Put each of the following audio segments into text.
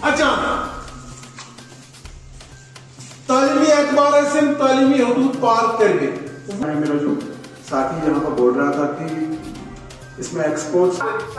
अच्छा, तालीमी एतबार से तालीमी हदूद पार कर गए। मेरा जो साथी जहाँ पर बोल रहा था कि इसमें एक्सपोर्ट्स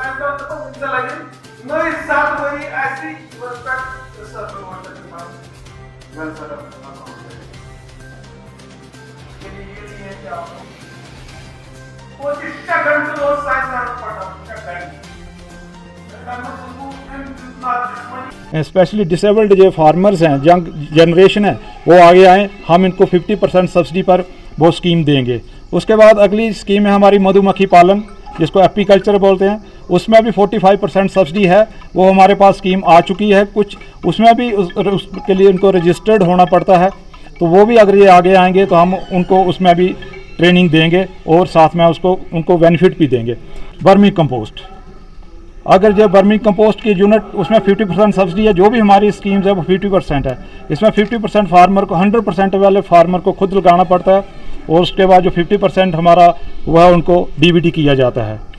स्पेशली डिसेबल्ड जो फार्मर्स हैं, यंग जनरेशन है, वो आगे आएँ, हम इनको 50% सब्सिडी पर वो स्कीम देंगे। उसके बाद अगली स्कीम है हमारी मधुमक्खी पालन, जिसको एपीकल्चर बोलते हैं, उसमें भी 45% सब्सिडी है। वो हमारे पास स्कीम आ चुकी है कुछ, उसमें भी उसके लिए उनको रजिस्टर्ड होना पड़ता है। तो वो भी अगर ये आगे आएंगे तो हम उनको उसमें भी ट्रेनिंग देंगे और साथ में उनको बेनिफिट भी देंगे। वर्मी कंपोस्ट, अगर जो वर्मी कंपोस्ट की यूनिट, उसमें 50% सब्सिडी है। जो भी हमारी स्कीम्स है वो 50% है। इसमें 50% फार्मर को, 100% वाले फार्मर को खुद लगाना पड़ता है और उसके बाद जो 50% हमारा वह उनको डीबीटी किया जाता है।